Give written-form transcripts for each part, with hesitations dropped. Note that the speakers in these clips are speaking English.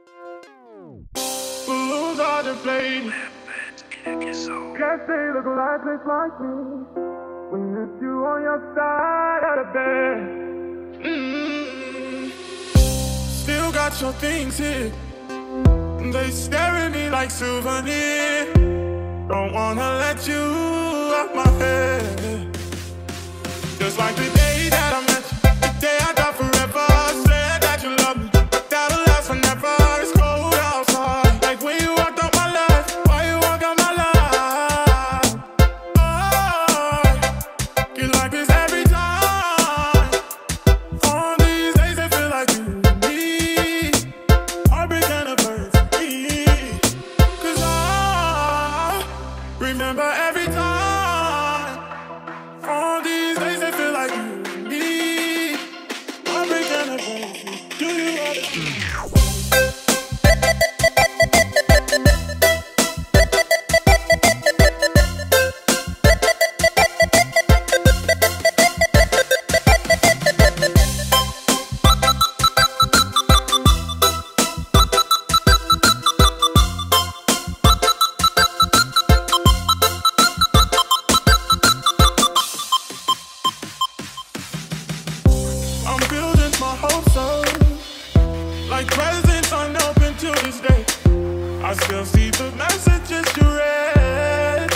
Fools are to blame. Can't say look lifeless like me when it's you on your side of the bed. Still got your things here. They stare at me like souvenirs. Don't wanna let you off my head. Just like the day that I met you, the day I thought forever. Said that you love me, but that'll last forever. It's cold outside, like when you walked out my life. Why you walk out my life? Oh, you like this every time. On these days they feel like you and me. Heartbreak anniversary. 'Cause I remember every time. On these days they feel like you and me. Heartbreak anniversary. Do you understand? I'm building my hopes up, like presents unopened till this day. I still see the messages you read.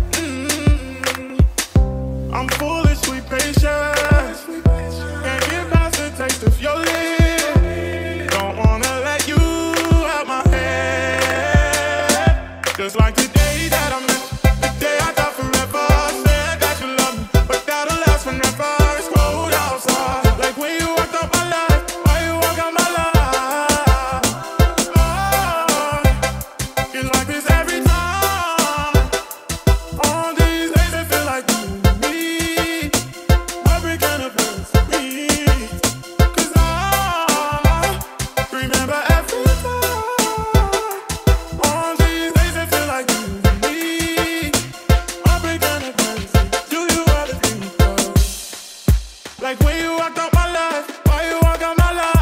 I'm foolishly patient, can't get past the taste of your lips. Don't wanna let you out my head. Just like the day that I met you, the day I thought forever. Said that you love me, but that'll last forever. It's cold outside. Like when you walked out my life, why you walk out my life?